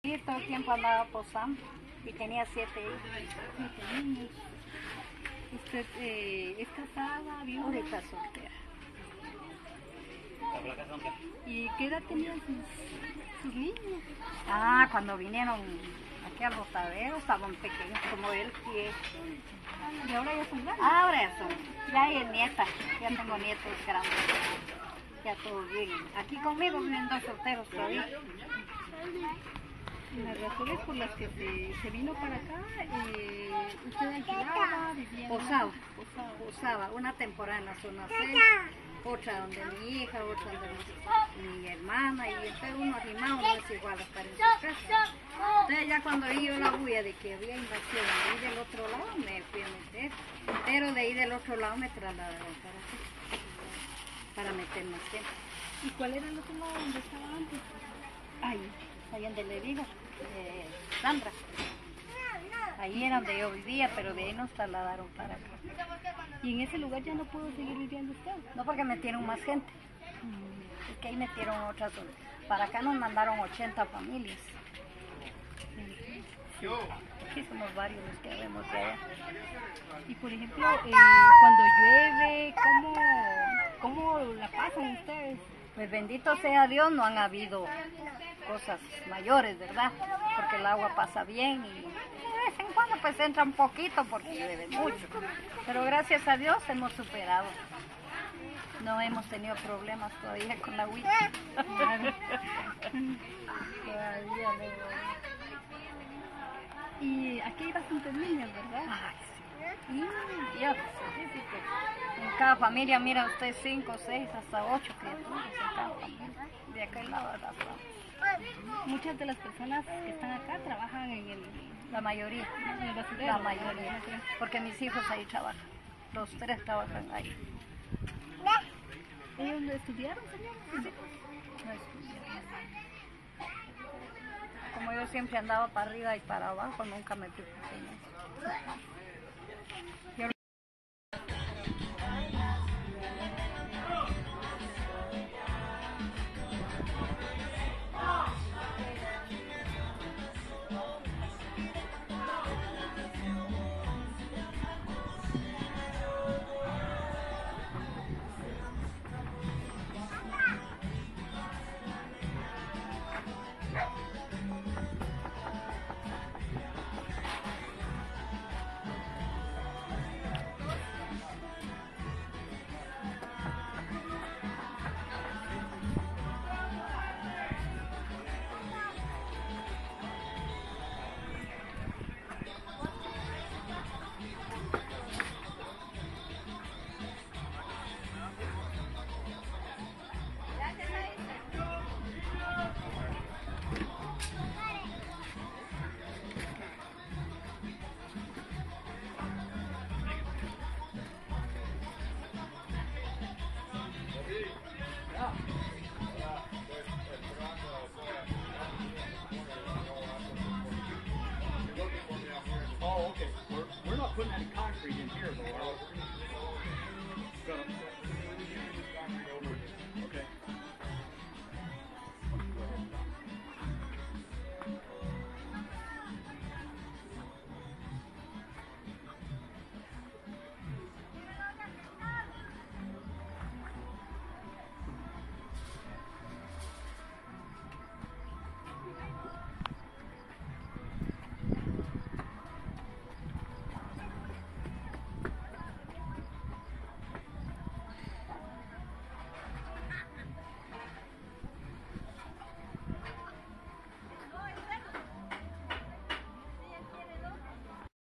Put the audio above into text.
Sí, todo el tiempo andaba posando y tenía 7 hijos. 7 niños. ¿Usted es casada, viuda? Ahorita soltera. ¿Y qué edad tenían sus niños? Ah, cuando vinieron aquí al Botadero estaban pequeños como él y ¿Y ahora ya son grandes? ahora ya son, ya hay nieta, ya tengo nietos grandes, ya todos viven. Aquí conmigo viven 2 solteros todavía. Las razones por las que se vino para acá, usted alquilaba, vivía Posaba una temporada en la zona 6, otra donde mi hija, otra donde mi hermana, y después uno animado no es igual estar en su casa. Entonces ya cuando vi yo la bulla de que había invasión de ahí del otro lado me fui a meter, pero de ahí del otro lado me trasladaron para acá, para meter más gente. ¿Y cuál era el otro lado donde estaba antes? Ahí donde le digo, Sandra. Ahí era donde yo vivía, pero de ahí nos trasladaron para acá. ¿Y en ese lugar ya no pudo seguir viviendo usted? No, porque metieron más gente. Es que ahí metieron otras. Para acá nos mandaron 80 familias. Aquí somos varios los que vemos de allá. Y por ejemplo, cuando llueve, ¿cómo la pasan ustedes? Pues bendito sea Dios, no han habido cosas mayores, ¿verdad? Porque el agua pasa bien y de vez en cuando pues entra un poquito porque llueve mucho. Pero gracias a Dios hemos superado. No hemos tenido problemas todavía con la agüita. Todavía no. Y aquí hay bastantes niños, ¿verdad? Ay, sí. Dios, sí, pues, en cada familia, mira usted, 5, 6, hasta 8 criaturas en cada familia. De aquel lado de la zona. Muchas de las personas que están acá trabajan La mayoría. en el basurero. La mayoría. Porque mis hijos ahí trabajan. Los 3 trabajan ahí. ¿Ellos no estudiaron, señor? ¿Sus hijos? No estudiaron. Como yo siempre andaba para arriba y para abajo, nunca me preocupé en eso. Oh, okay. We're not putting any concrete in here, though, are we?